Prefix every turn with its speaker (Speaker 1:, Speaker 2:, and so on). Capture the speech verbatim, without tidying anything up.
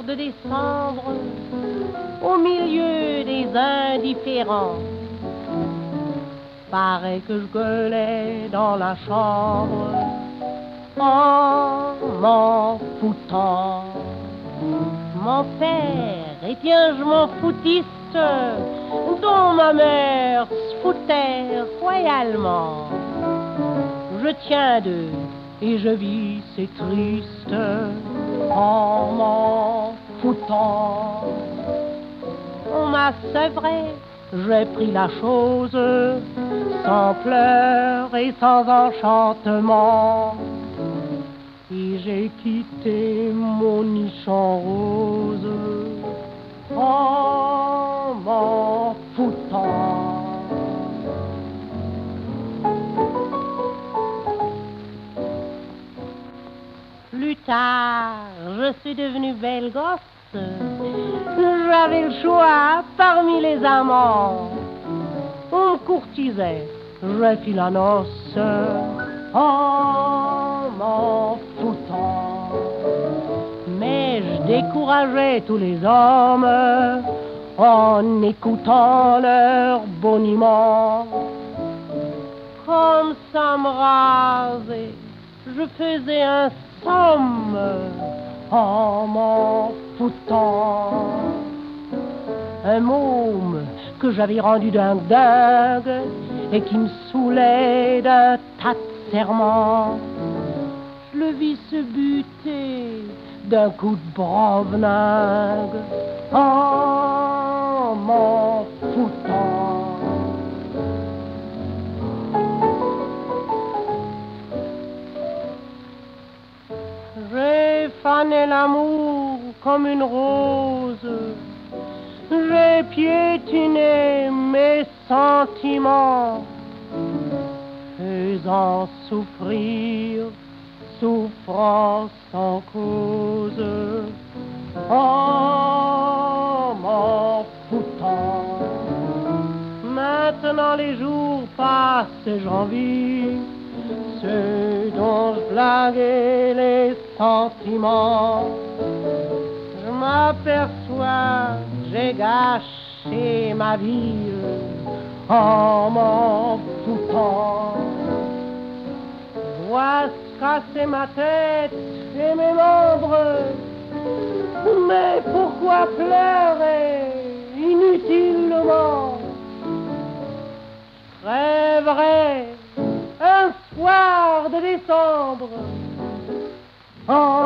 Speaker 1: de décembre, au milieu des indifférents, paraît que je gueulais dans la chambre en m'en foutant. Mon père était un je m'en foutiste dont ma mère se foutait royalement. Je tiens d'eux et je vis, c'est triste, en m'en foutant. On m'a sevré, j'ai pris la chose sans pleurs et sans enchantement. Et j'ai quitté mon niche en rose en m'en foutant. Plus tard, je suis devenue belle gosse. J'avais le choix parmi les amants. On me courtisait, j'ai fait la noce en m'en foutant. Mais je décourageais tous les hommes en écoutant leur boniment. Comme ça me rasait, je faisais un somme en m'en foutant. Un môme que j'avais rendu dingue dingue et qui me saoulait d'un tas de serments. Je le vis se buter d'un coup de broveningue en m'en foutant. J'ai fané l'amour comme une rose, j'ai piétiné mes sentiments, faisant souffrir souffrance sans cause, en m'en foutant. Maintenant les jours passent et j'en vis ceux dont je blaguais les sentiments. Je m'aperçois, j'ai gâché ma vie en m'en foutant. Je vois se casser ma tête et mes membres, mais pourquoi pleurer inutilement? Je rêverai un soir de décembre en